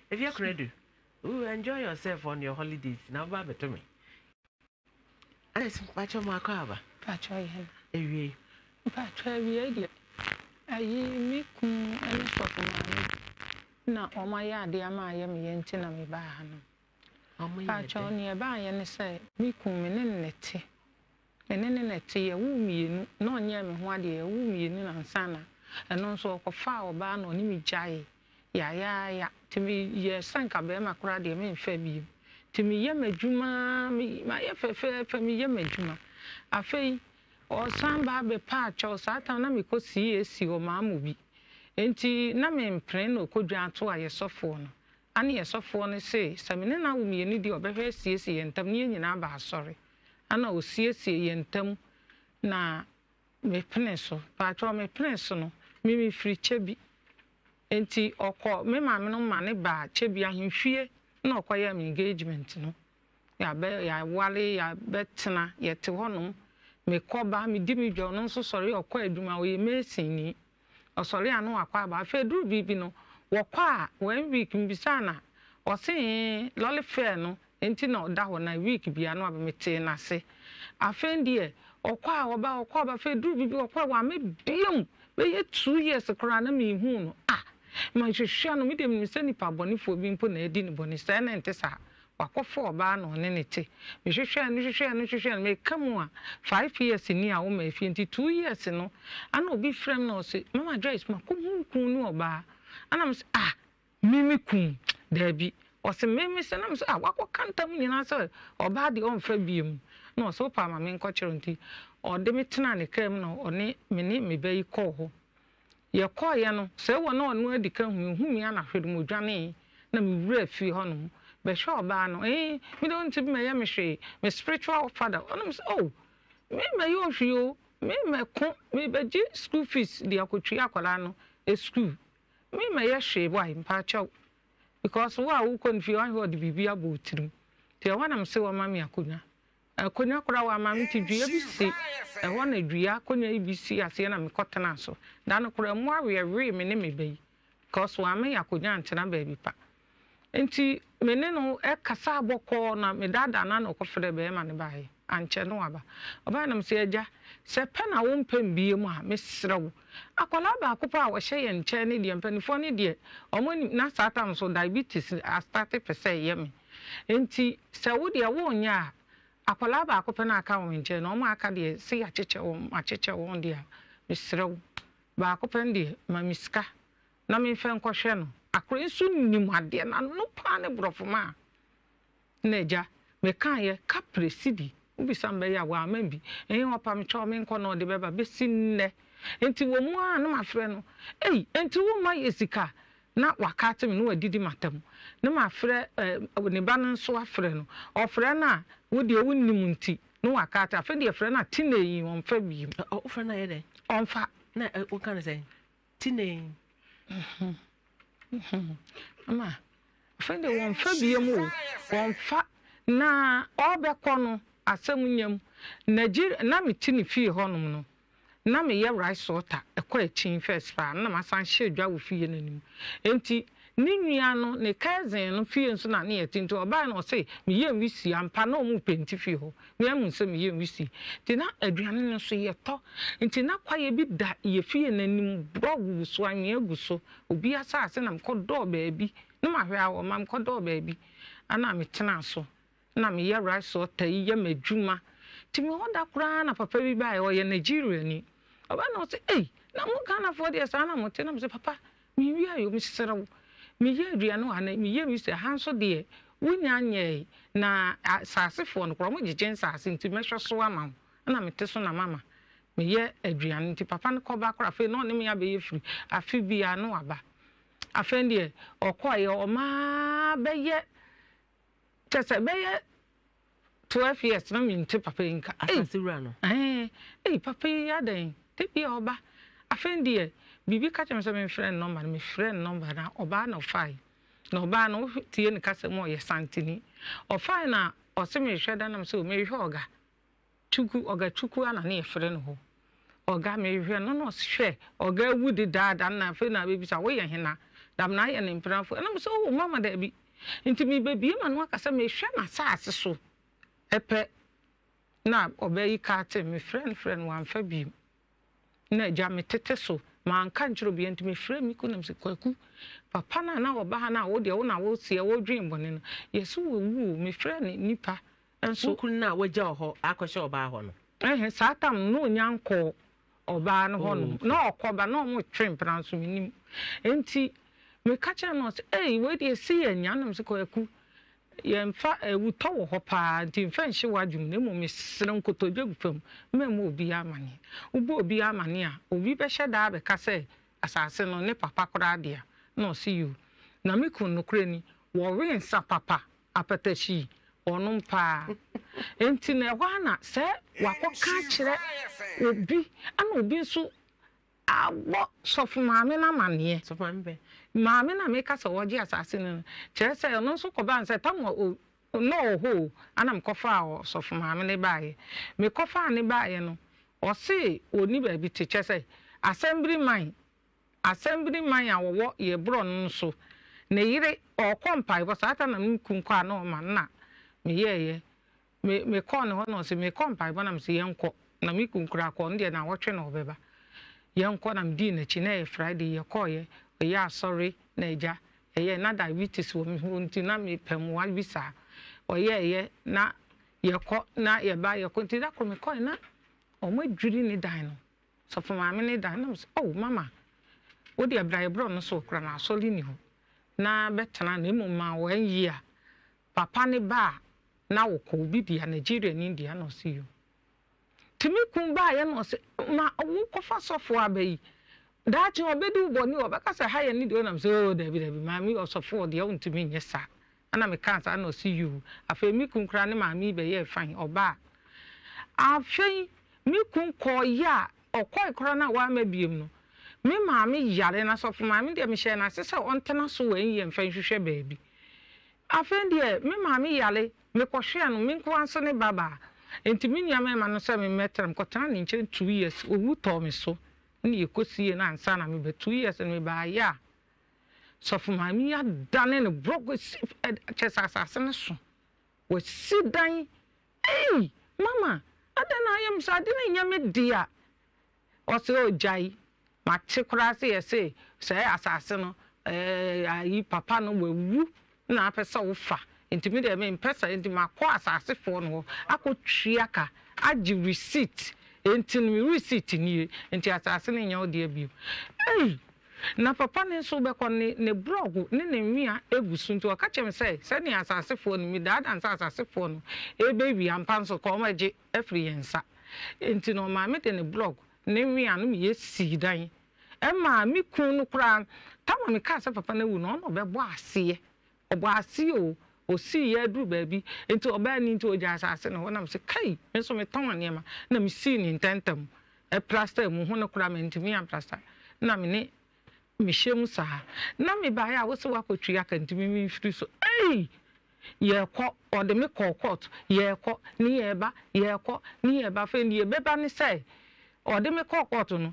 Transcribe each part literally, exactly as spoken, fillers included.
if you're ready, oh, enjoy yourself on your holidays. Now, Baba to me. And it's Pacho Macaba. Pacho, eh, Pacho, eh, I make any shop of now, oh, my yard, dear, my yummy, and tina me by him. Pacho nearby, and say, me come in it. And then a tea, a woomy, no near me, one day, a woomy in Sana, and also a foul ban on me jay. Ya, ya, ya, to me, ye sank a bear, my crowd, ye may fabi. To me, ye may juma, me, my fair for me, ye may juma. A fay, or some barber patch or satan, I could see a see or ma movie. Ain't he, no man plain or could grant to a soft one. And yes, soft one say, Samina will be an idiot of her C S and Taminian Abba, sorry. And I will see a C and Tam na me pencil, patron me pencil, me free chebby. Enti okọ me ma me no mane ba chebi ahwehwie na okoya me engagement no ya be ya wale ya betena ye te honom me koba me di me dwo no so sori okọ aduma we mesin ni osori anu akwa ba fe duru bibi no wokọ a one week mbisa na o se lole fair no enti na oda ho na week bia no abemete na se afendi e okọ a oba okọ ba fe duru bibi okọ wa me biom we two years kra na me hu no ah my shano me dem send pa boni fo bi mpo na edi ni boni sa na ente sa wakofo oba no ne nete me hwehwe no hwehwe no hwehwe me kamu a five years ni a wo ma fi enti two years no ana obi frem no se mama Joyce ma ko hu kun no oba ana me ah mimi kun da bi o se mimi se na me ah wakokanta mu nyina se oba de on fa biem no so pa ma me nko kiro nti o de me tena ne kam no one me ne me bayi ko ho ye call ye no se wo na onu adika hu hu mi ana hwedu mo dwane na me wura fi ho no be sure ba no eh me don't be me ye me hwe me spiritual father onum say oh me me yo hwe o me me ko me be gi school fees di akotwi akwala no e school me me ye hwe boy mpa chaw because wo a wo konfi an ho de bibia bo tirim te wa na me se wo ma me akonya akonya kura wa ma me ti dua bi si e ho na dua akonya bi si ase na me kotena so da no kura mu awe we me ne me bai cause wa me akonya antena ba bi pa enti me ne no e kasa aboko na me dada na no kofre be ma ne bai anche no aba oba na me se eja se pe na wo mpem bie mu a me srew akola ba akopa a wo hye ye nche ne die mpanifo ne die omo na satam so diabetes a thirty percent ye me enti se wo de wo nya akola ba akopa na aka wo nche no mo aka de se ya cheche wo acheche wo de a me srew ba akopa de ma miska na me fe nkohwe no akora nsu nim ade na no pa ne brofoma na eja me kan ye ka presidi ubi sambe ya wa mambi eh opa me cho me nko no de beba besi nne enti wo mu a na mafre no ei enti wo ma yesika na wakate me no wadidi matam na mafre ne ba no so afre no ofre na wo de wo nim nti no wakate afre de afre na tineyi won fa bi ofre na ye de onfa na wo kan say tineyi mhm mhm ama afre de won fa bi mu won fa na obekọ no asem nyam Nigeria na metini fie honum no na me ye rice water ekọ achin first fa na ma san hye dwa wo fie nanim enti ni nua no ne cousin no fie nso na ne yetinto oba na o say me ye nwisi ampa na o mu penti fie ho me amu se me ye nwisi ti na aduane no so ye to enti na kwaye bi da ye fie nanim bro wu so anwe aguso obi asa ase na mko do ba bi na ma hwe awo ma mko do ba bi ana me tena so na me ye rice water ye madwuma ti me hoda kura na papa bi ba ye Nigeria ni oba na o say eh na mo Ghana for dey sana mo te na me say papa me wi ayo me serew me ye aduane ana me ye mi say hanso de wunya nye na asasefo no kro mo gigen sase nti me hwe so ama na me te so na mama me ye aduane nti papa no koba kra fe no ne me ya be ye firi afi bia no aba afende okoye o ma be ye tese be ye twelve years na me nti papa nka asasewura no eh eh papa ya den te bi oba afende bibi ka chem se me friend number me friend number na oba na five na oba na tie ni kase mo ye santini o five na o se me hweda na me se o me hwe oga chuku oga chuku ana na ye friend ho oga me hwe no no hwe oga wudi dada na fe na bebi sa wo ye hena dam na ye ne mpranfo na me so oh mama da bi nti me baby ma no akasa me hwe na saase so epe na obayi ka te me friend friend wan fa bi na ja me tete so ma anka nchiro bi nti me frɛ mi kunam se kwaku papa na na oba ha na wo de wo na wo sie wo dwen bone no yeso wo wu me frɛ ni nipa enso kun na wagya ho akɔhye oba ho no eh satam no nyanko oba no ho no na okoba na mo twem pranso minim enti me ka kire no se eh we de si yanam se kwaku yemfa ewuto wo ho pa nti mfa nhye wadwum na mo mesere nkotodwe gufam me mo obi amane ubo obi amane a obi be hye da be ka se asase no ne papa kora dia no see you na me kun no kure ni wo wensa papa apatashi onum pa enti na ho ana se wakoka kire obi ana obi nso agbo sofu maame na mane sofu maame maame na me ka se woje asase no kire se no nso ko ban se tam no ho ana me kofa o sofu maame ne baaye me kofa ne baaye no o se oni ba bi te kire se assembly man assembly man a wo ye bro no so na yire o kompai bo sata na me kunkwa na o man na me yeye me me call no no se me kompai bo na me se yenko na me kunkura ko ndie na wotwe na obeba yenko na mdi na chi na Friday ye call ye ya sorry na eja eye na diabetes wo me nti na me pem wa bisa oye ye na ye ko na ye ba ye ko nti da ko me call na o mo dwiri ni dan no so for maame ni dan na oh mama wo de abra ye bro no so kra na asoli ni ho na betana na emu ma wo yi a papa ni ba na wo ko bi dia Nigeria ni India no see you timi kun ba ye no se ma wo ko fa sofo abayi da chi obedu boni obeka se ha ye ni de na se oh da bi da bi ma mi osofo de o ntimi nyesa ana me kan sa no see you afa mi kun kra ne ma mi be ye fine oba afa mi kun ko ya okoi kra na wa ma biem no me ma mi yare na sofo ma mi de me hye na se se ontena so wan ye mfa hwehwe baabi afa de me ma mi yare me ko hwe no me ko anso ne baba enti mi nya me ma no se me metram ko tana ni nche two years owu to me so ni ekosie na ansa na me be two years me ba ya sofo ma mi ya dane ne brogo chesa asase ne so we sidan eh mama adana ayam sa de na nya me dia o se o jai ma te kura se ye se se asase no eh ayi papa no wewu na apesa wo fa enti me de me pesa enti ma ko asase fo no akotwiaka agi receipt enti no receipt ni enti asase ne nya o de abi eh na papa ne so be ko ne ne blog ne ne nwia egusu nti o ka chem say se ne asase fo no mi da dan asase fo no e baby ampa so ko ma je afri yensa enti no ma me de ne blog ne nwia no me yesi dan e ma mi kun no kra tama me ka se papa na wu no no be bo ase obo ase o o si ye du baby enti oba ni enti o ja asase no na me se kai enso me ton ane ma na me si ni tentam e plaster mu ho no kra me enti me am plaster na me ne me hyem sa na me ba ya wo se wa kotwi aka enti me me firi so ei ye ko o de me ko court ye ko ni ye ba ye ko ni ye ba fe ni ye be ba ni say o de me ko court no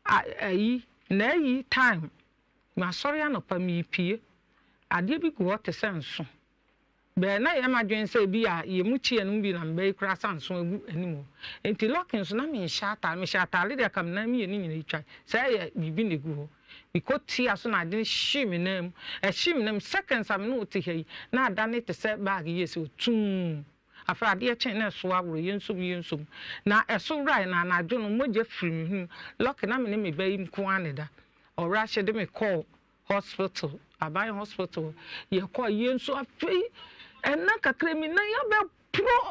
ayi na yi time ma sorry anopa mi pie ade bi go te senso be na ye ma dwen say bi a ye mu chie no bi na mbe kra sanso agu animo enti locking so na me shata me shata le de kam na me ye ni nyina itwa say ye bibi ne gu ho because tia so na de shim nam e shim nam seconds am no te hei na ada ne te se bag yes otum afra de chen na so awro yenso yenso na eso right na na adwo no moje firi hu lock na me ne me bayi mko aneda ora hye de me call hospital abai hospital ye call yenso afi enna kakra mi na ya be pro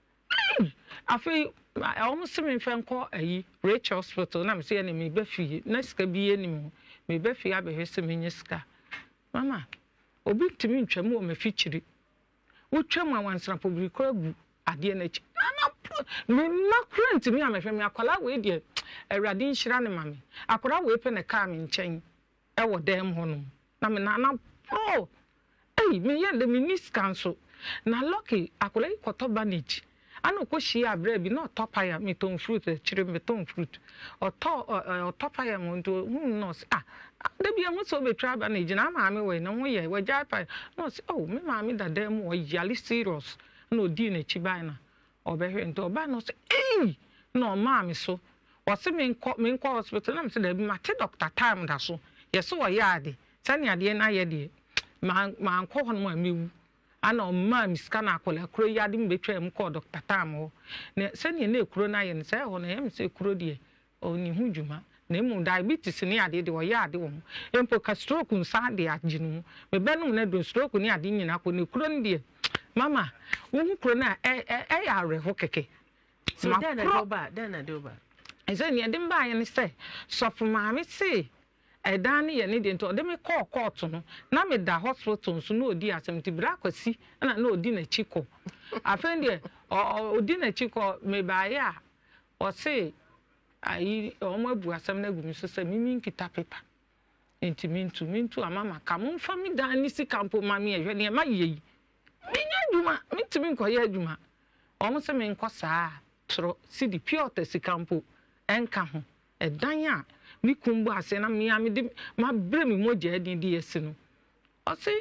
afi I almost me fan call ayi Rich hospital na me se ne me be fie na sika bi enim me be fie abehwese me nyiska mama obi ntimi ntwam o me fichiri wotwam awansana pobiri kogu ade na chi na me makura ntimi amehwe me akwala we de awrade nhira ne mame akwala we pe ne ka me nchen e wo dem ho no na me na na oh ei me ye de me niska nso na lucky akwala ikoto bandage ano ko hia abra bi na otopaya meton fruit chire meton fruit oto otopaya mo nto hu no ah da bia mo so betwa ba na gina ma me we na ho ye wagya pa no say oh me ma me dada mo yali serious no di na chi ba na obehwe nto ba no say eh no ma me so wose me nko me nko hospital na me say da bi ma te doctor time da so ye so wo ya ade sani ade na ye de ma ma nko ho no ma mewu ana omma miska na akola kuro yade mbetwa em ko doctor tam ho na sani na ekuro na ye ne say ho na ye me say kuro de oni hu dwuma na emu diabetes ni ade de wo ya ade wo empo ka stroke nsa de aginu me benum na do stroke ni ade nyina ko ne kuro ne mama wo hu kuro na e e ya re ho keke so then na do ba then na do ba eze ni ade mba ye ne say sofu maame say edan ne ye ne de nto de me call court no na me da hospital nso na odi asem ti bra kwasi na na odi na chiko afen de odi na chiko me ba ya o say ayi omo abu asem na gumi so say mimi nkita paper enti mintu mintu amama ka mo fa mi dan ni sikampo mami ehwe ne ma yeyi minya djuma mitimi nkoye adjuma omo se me nkosa tro sidi pure sikampo enka ho edan a mi kumbu ase na mi ami de ma bre mi moja edin di esi no o se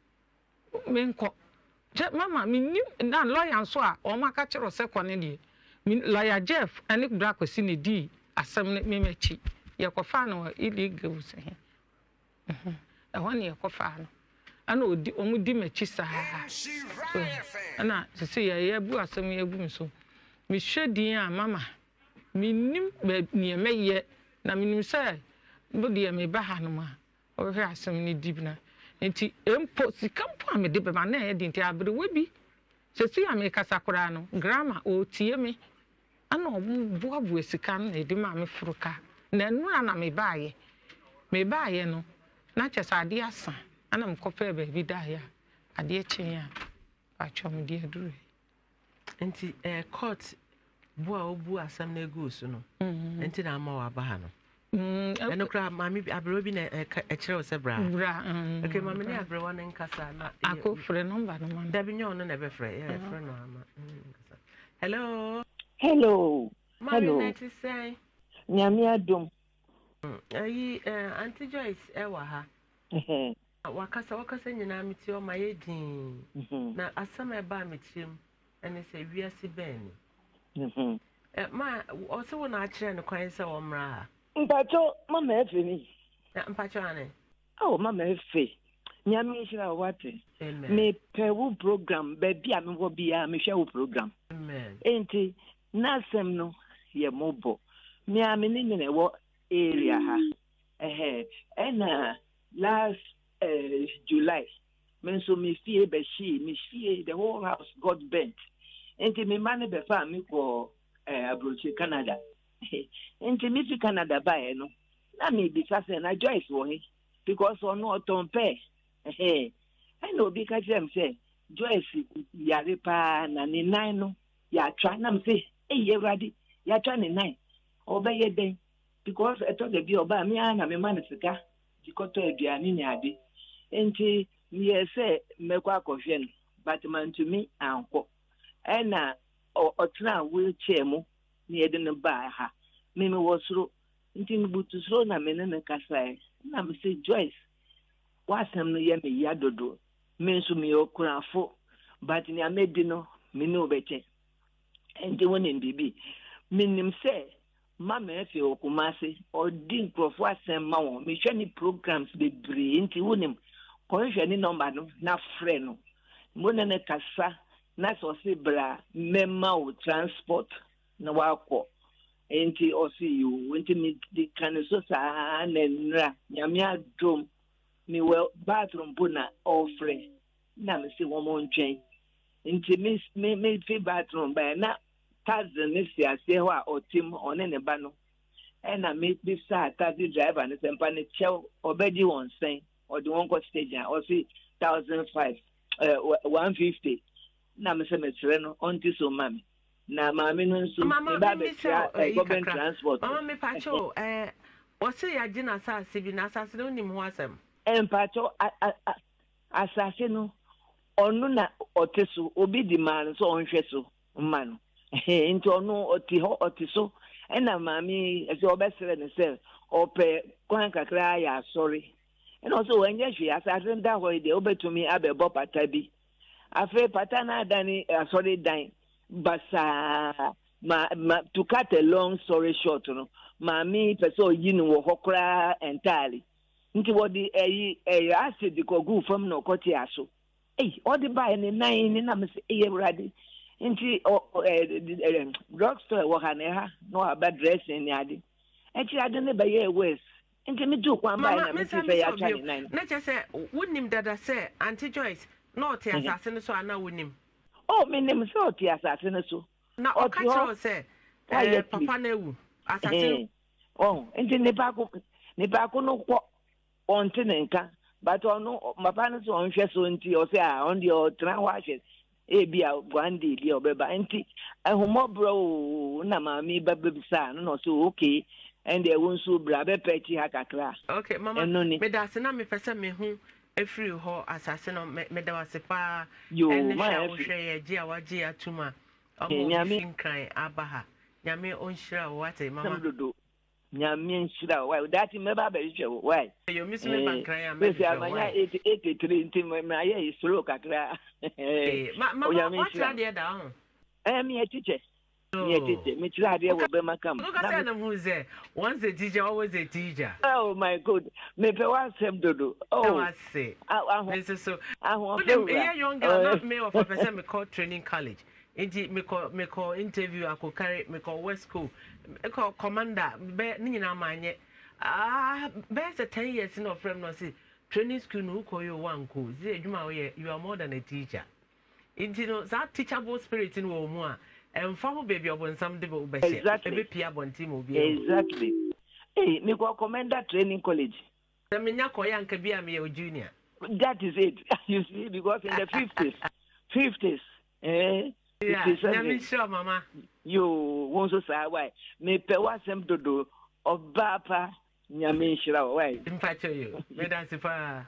me nko je mama mi ni na lawyer nso a o ma ka kire se kwane de mi lawyer Jeff ani bra kwasi ne di asem ne me mechi ye kofa no illegal se he mhm e woni ye kofa no ana odi omu di mechi sa ana se se ye ye bu asem ye bu so mi hwedin a mama mi nim be ne meye na mi nim se bo de me ba ha no ma o hwe asem ne dibna enti empo sikampo a me de be ma na ye dinti abere webi se se ya me kasa kora no grammar o tie me ana obu bo abu esika na edi ma me furuka na enu na me baaye me baaye no na chesa ade asa ana mkofa be bi da ya ade chen ya pa chom de adure enti eh court bo a obu asam na egu so no enti na ma wa ba ha no mm eno kra mami abro bi na e kire o se bra bra okay mami ne abro wa na nkasa na ako frɛ number no man da bi nyo no na be frɛ ya frɛ no ama hello hello hello mami say nyame adom ayi Auntie Joyce e wa ha eh wakasa wakasa nyina meti o ma yedin na asama e ba metim ene se wiase ben mhm eh ma o se wo na akire ne kwan se wo mra ha mpacho mama efe ni na mpacho ane oh mama efe nyame hira wate me pe wo program be bia me wo bia me hwa wo program amen enti nasem no ye mobo me ame ni ne wo area ha eh eh last uh, July men so me fie be she me fie the whole house got bent enti me mane be fa me ko eh abrochi Canada enti me fi Canada ba e no na me bi fa se na Joyce wo he because ono oton pe eh I know bi kajem say Joyce yare pa na ni nine no ya try na me say eh ye ready ya try ni nine obeye den because eto de bi oba me na me mane sika dikoto aduane ni ade enti me say mekwa akofie no but man to me anko ena otna wheelchair mu ni ede no ba ha me me wosro enti me butusro na me ne kasa na me say Joyce wasam no ye me ya dodo me nso me okurafo but ni amedi no me no beche enti woni bibi minim say mama efe okumase odi nkrofo asem ma won me hwe ni programs be bre nti wonim ko hwe ni number no na frɛ no mo ne ne kasa na so se bra memma o transport na wakɔ enti o see you nti me di kan so sa na nra nyame adom me well bathroom bona o frɛ na me se wo mo ntwen nti me me fi bathroom ba na cousin ne si ase ho a otim one ne ba no e na me bi sa taxi driver ne sempa ne chew obedi won sen or the one go stage o si one thousand five uh, one fifty na me se me tre no onti so mami na mami no nso me ba be try government transport mama me pacho eh o se ya gina sa se bi na sa se no nim ho asem em pacho asase no onu na oteso obi di man so onhwe so man into no oti ho oti so ena mami ese obesere ne se ope kwan kakra ya sorry and also when you she as that way the obetumi abebo pata bi afi pata na dani sorry dan basa ma, ma to cut a long story short no mami peso yinu wo hokra entirely nti wodi eyi eyi acid ko gu fam no koti aso eh odi buy ni nine ni na me say eh brady nti drugstore wo ha ne ha no aba dressing ni ade echi ade ne be ye west nti me do kwa buy na me say ya cha ni nine na che say wonim dada say Auntie Joyce no te asase ne so ana wonim oh me nim so te asase ne so na o ka cho say eh papa na ewu asase oh nti ne ba ko ne ba ko no ko onte ne nka but ono papa no so onhwe so nti o say ah on the tra wa hwe e bia gwande bia obeba nti ahomobro na mami babebisa no no so okay and they won so bra be pechi ha kakra okay mama me da se na me pese me hu efri ho asase no me da wase pa en sha wo hwe ye gi awaji atuma omo fin kan abaha nyame onhira wo wate mama nyame nhira wo that me ba be hwe wo why yo miss me ban kan ya me say amanya eighty-three nti me aye slow kakra eh mama what try there down eh me a teacher me a teacher me try there wo be makam look at them who say once a teacher always a teacher oh my god me pe one sem dodo oh I say this is so ahun when you young girl not me of a person me call training college inti me call me call interview I could carry me call west school me call commander be ni nyina manye ah be say ten years in of frame no see training school no call you one ko see adwuma we you are more than a teacher inti no that teachable spirit in wo mu a emfa ho baby obonsam de be be be pia bonti mo bi exactly eh me call commander training college se me nya ko yanka bia me your junior that is it you see because in the fifties fifties eh yeah nyame sure mama you won so say why me pe wasem dodo obapa nyame shira why mpacho you me dance fa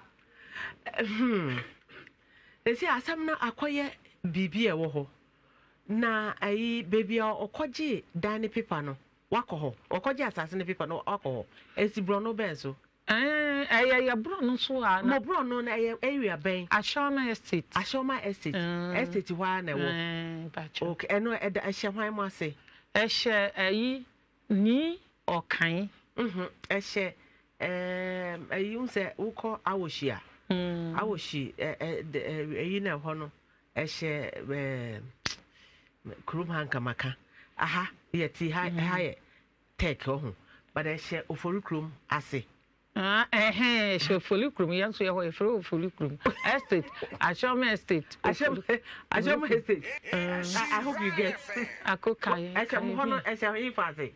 hmm esi asam na akoye bibi e wo ho na ayi baby okoje dani paper no wako ho okoje asase ne paper no wako ho esi bro no ben so eh eh ya bro no so a no bro no na area ben Ashoma estate Ashoma estate estate wa na wo eh bacho okay eno e da ehye hwan mo ase ehye ayi ni okan mhm ehye eh ayi unse uko awoshia mm awoshi eh ayi na ho no ehye eh krum hanka maka aha ye ti ha ha ye take ho but ehye ofori krum ase ah eh eh ofori krum yan so ye ho efro ofori krum estate Ashoma estate Ashoma Ashoma estate I hope you get akokai ehye ho no ehye ifase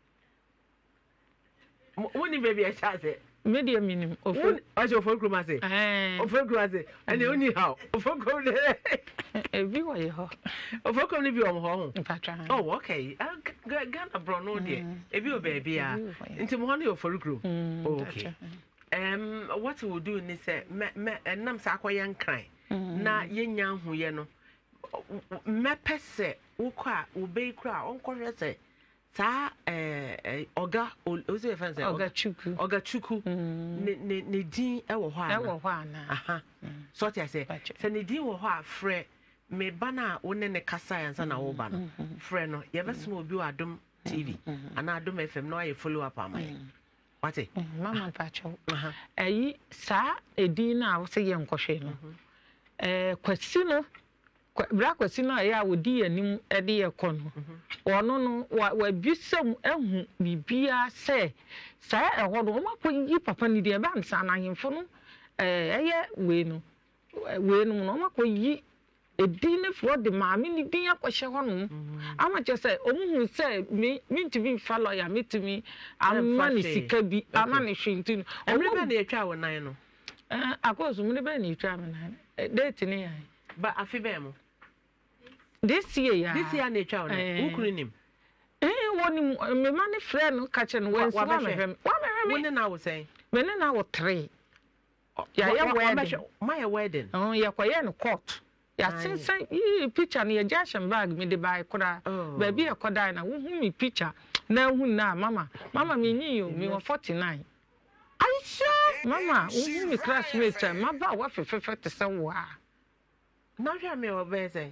woni baby ehye ase media minim ofo ajo ofo krum ase eh ofo krum ase and only how ofo krum e bi wo ye ho ofo krum ni bi o ho mpatra oh okay Ghana bro no de e bi o baby a nti mo ho no ofo krum okay um what we will do ni say me nam sa akoye nkran na yenya hu ye no me pese wo kwa wo be kra onkohwe se sa eh oga oze fancy oga chuku oga chuku ne ne ne din e wo ho ana e wo ho ana aha so ti say se ne din wo ho a frɛ me bana wo ne ne kasa yansa na wo ba no frɛ no ye besmo obi wa Adom T V ana Adom F M no aye follow up amai wate mama pacho aha ayi sa edin na wo se ye nkohwe no eh kwasi no bra kwasi no ya wodi anim e de ye kɔ no ono no wa bisam ehu bibia se sa ehɔ no makɔ yi papa ni de ba nsa na hemfo no eh eye we no we no no makɔ yi edin ne fro de maami ni din akɔhye hɔ no ama che se omuhu se me mintimi fa lawyer mitimi amma ni sika bi ama ni hwintin emre be na etwa wo nan no eh akoso mu ne be na etwa me nan date ne yan ba afi be mo this year ya this year na etwa wo nan ukuru nim eh woni me ma ne frɛ no ka che no wensi wa me hwem wa me hwem woni na wo sen me ne na wo three ya ya wedding my wedding oh ya kwa ya no court ya say say e picture na ya jashin bag me de buy kura baby e koda na wo hu me picture na hu na mama mama me nyi yo me forty-nine Aisha mama wo hu me classmate ma ba wa fefefe te se wo a na hwa me obeze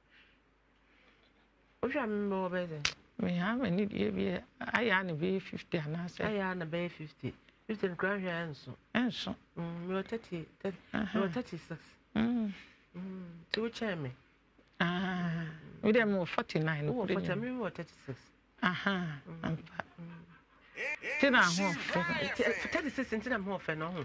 o hwa me obeze me ha me ni die bi aya na be fifty ana say aya na be fifty fifty kra hwa enso enso mm me thirty me thirty-six mm mm tu cheme ah we dem forty-nine oh forty me me thirty-six aha ampa tina ho thirty-six ntina mo fe no ho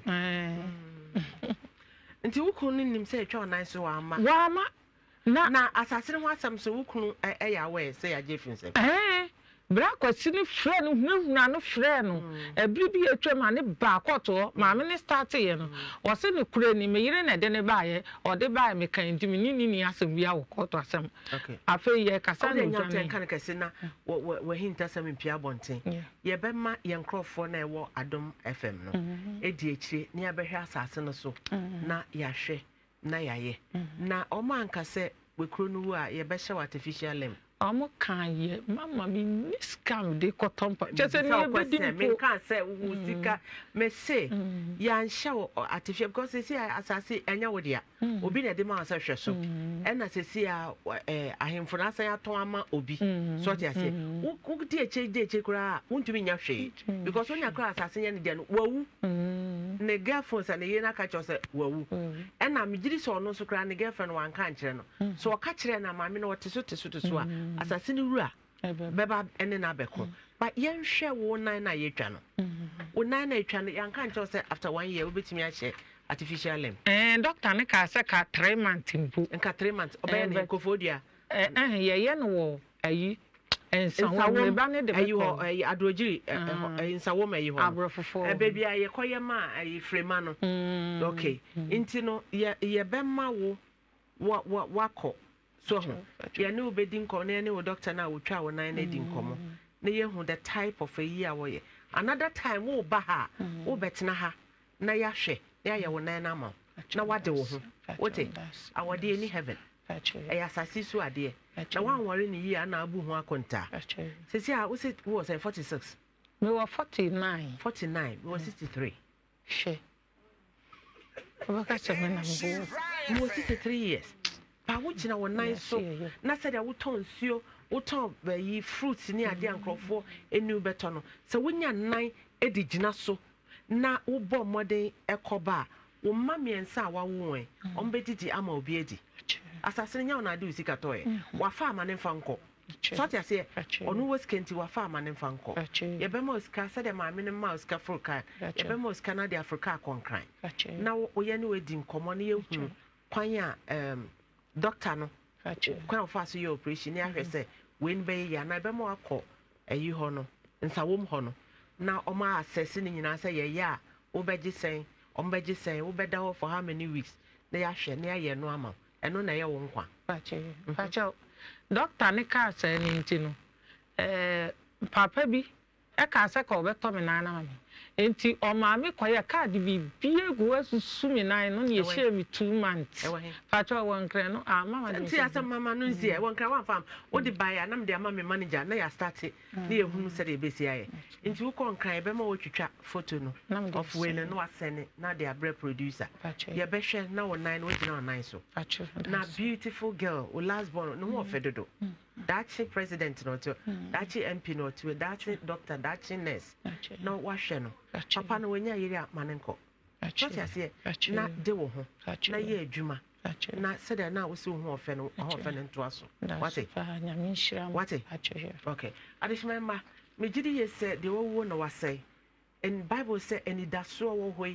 eh nti wukunu nim se etwa onan so wa ama wa ama na na asase ho asam so wukunu e ya we se ya je finse eh bra kwasi ni frɛ no hunahuna no frɛ no ebri bi etwa ma ne ba akoto ma me ne start ye no o se ne kure ni me yire na de ne ba ye o de ba me kan ntimi ni ni ni asem bia wo koto asem okay afa ye kasa no dwa ne kan kase na wo hinta asem mpia bonten ye be ma ye nkrofo na e wo Adom F M no edi ekire ne abehwe asase no so na ya hwe na ya ye na o man kase we kuro no wo a ye be hye artificial limb Amo kan ye mama mi ni scam de kotompa chese ni e di me kan say wo sika me say ya nhya artificial because say asase enya wo dia obi na de ma asa hwe so e na say say eh ahemfo na asan aton ama obi so ti ase wo di eche di eche kura wontumi nya hwe because onya kura asase nya ne dia no wawu ne girlfriend sa ne ye na ka cho say wawu e na me giri so no so kura ne girlfriend wan kan kire no so o ka kire na maame no wote so te so te so a asase ni wura beba ene na beko but yen hwe wo nan na yetwa no wo nan na yetwa no yan kan cho say after one year obetimi a che artificial limb eh doctor ne ka say ka three months mpu nka three months obey ne kofodia eh eh ye ye no wo ayi ensawo ba ne de ayi ho ayi adrogiri ensawo ma ayi ho abrofofo e baby ayi koye ma ayi frema no okay inti no ye ye be ma wo wa wako so ya ne obedi nko ne ne wo doctor na wo twa wo nan na di nkomo ne ye hu the type of a year wo ye another time wo ba ha wo betena ha na ya hwe ya ye wo nan na ma na wade wo ho wote awode ni heaven e ya sasi so ade na wan wore ni year na abu ho akonta sesi a wo se wo say forty-six me wo forty-nine forty-nine me wo sixty-three she obaka chama na mbo mo sixty-three years pa wo gina wo nan so na said ya wo ton suo wo ton yi fruits ni ade ankrofo enu beto no se wonya nan edi gina so na wo bo moden ekoba wo ma miensa wa wo en ombedidi ama obi edi asase nya na ade usika toye wa fa ama ne fanko so ti ase onu wo skenti wa fa ama ne fanko ye be mo ska said ya ma me ne ma ska fruka ye be mo ska na de afrika konkran na wo ye ne we di nkomo ne ye hu kwan a um doctor no kwan of us your operation ya hwe say when be ya na be mo akọ ayi ho no nsawom ho no na o ma assess ni nyina say ye ya wo beji sen o beji sen wo beda ho for how many weeks na ya hwe na ya no ama eno na ye wo nkwa pache pache doctor ne ka say ni nti no eh papa bi e ka say ka obeto me na na me enti o ma me koye card bi bie go asusu me nan no ye share me two months pacho won kre no ah mama nti asa mama no nsi e won kra wan fam o di buy na me de ama me manager na ya start na ye hunu se de besi aye enti wo kon kran e be ma wo twitwa photo no of we no asene na de abre producer ye be hwe na wo nan no gina nan so na beautiful girl o last born no wo fedodo dachi president no to dachi M P no to dachi doctor dachi nurse no wa hwe no papa no wenya yiri amanenko what you say na de wo ho na ye adwuma na said na wo se ho ofe no ho ofe no nto aso what it what it okay adishima ma me gidi ye say de wo wo no wasai in bible say any daso wo hoi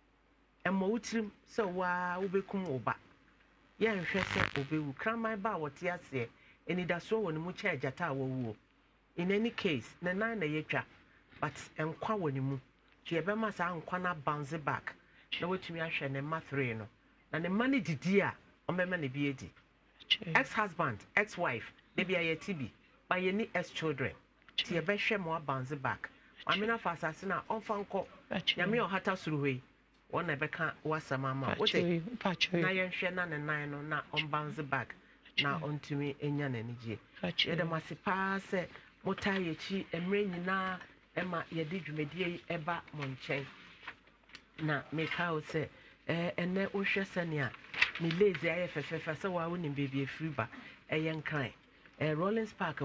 emma wutrim say wa wo bekum oba ye nhwe say obewu kraman ba wote ase any daso wo no mu cha agata wo wo in any case na na na yetwa but enkwa wo ni mu ti ebe ma sa nkwa na bounce back na wetumi ahwe ne ma three no na ne ma ne didi a omema ne bi edi ex husband ex wife they be a T B by any ex children ti ebe hwe mo bounce back amina fa asase na onfa nko nyame o hata suruhwe wɔn na ɛbɛka wasɛm ama wote na yɛnhwɛ na ne nan no na on bounce back na ɔntumi enya n'anigye yɛde mo ase paa sɛ motaa yɛkyi mmerɛ nyinaa ɛma yɛde dwumadie yi ɛba mo nkyɛn na meka wo sɛ ɛnɛ wohwɛ sɛnea ne lazy ayɛ fɛfɛɛfɛ sɛ waa wonim baabi afiri ba ɛyɛ nkran Rollins Park